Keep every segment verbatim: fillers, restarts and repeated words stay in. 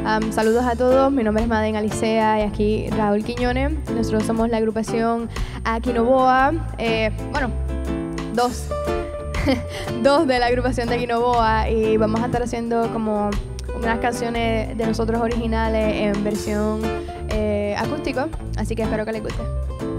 Um, saludos a todos, mi nombre es Maden Alicea y aquí Raúl Quiñones. Nosotros somos la agrupación Aquinoboa, eh, bueno, dos, dos de la agrupación de Aquinoboa, y vamos a estar haciendo como unas canciones de nosotros originales en versión eh, acústico, así que espero que les guste.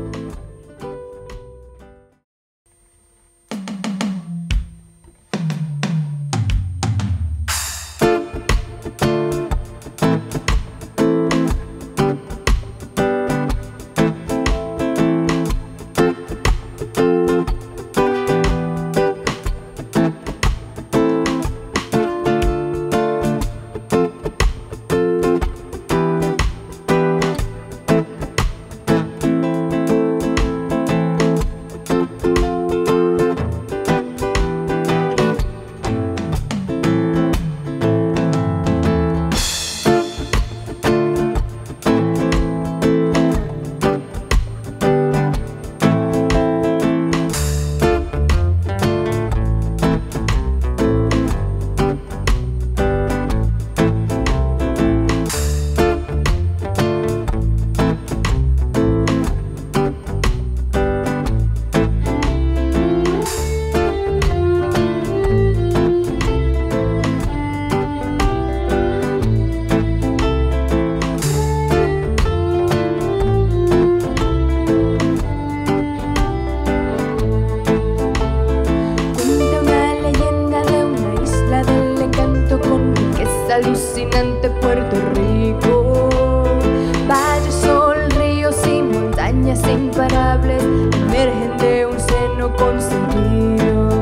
Alucinante Puerto Rico, valles, sol, ríos y montañas imparables emergen de un seno concebido,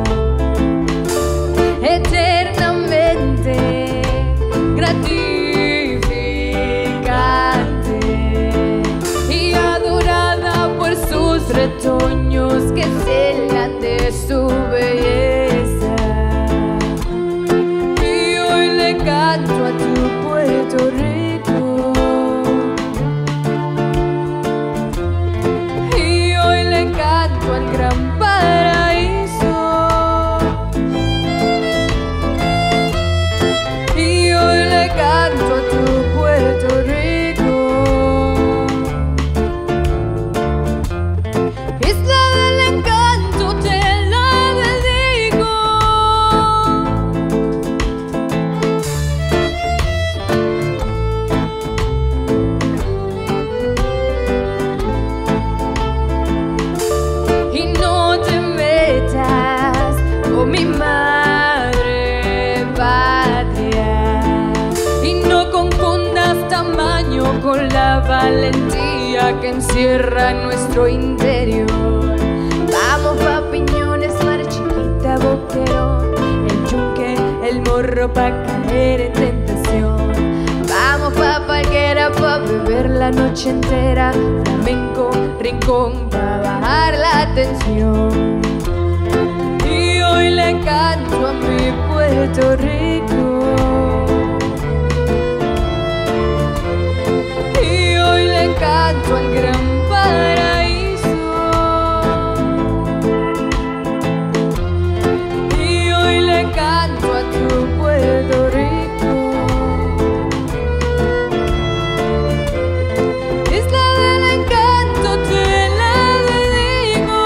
eternamente gratificante y adorada por sus retoños que celan de su belleza. Canto a tu Puerto Rico y hoy le canto al gran paraíso y hoy le canto a tu Puerto Rico, isla del encanto te la dedico. Mi madre patria, y no confundas tamaño con la valentía que encierra nuestro interior. Vamos pa' Piñones, Mar Chiquita, Boquerón, el Yunque, el Morro pa' caer en tentación. Vamos pa' Parguera pa' beber la noche entera, flamenco, rincón pa' bajar la tensión. Hoy le canto a mi Puerto Rico y hoy le canto al gran paraíso y hoy le canto a tu Puerto Rico, isla del encanto te la dedico.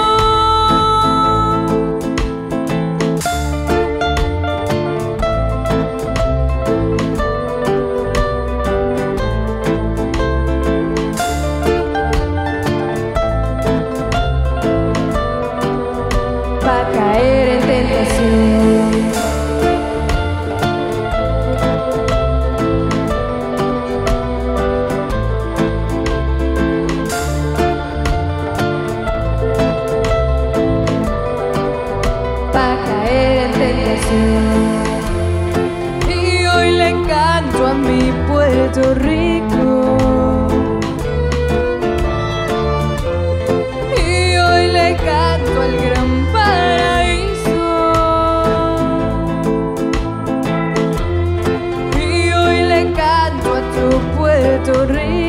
Pa' caer en tentación. Pa' caer en tentación. Y hoy le canto a mi Puerto Rico y hoy le canto al gran paraíso y hoy le canto a tu Puerto Rico.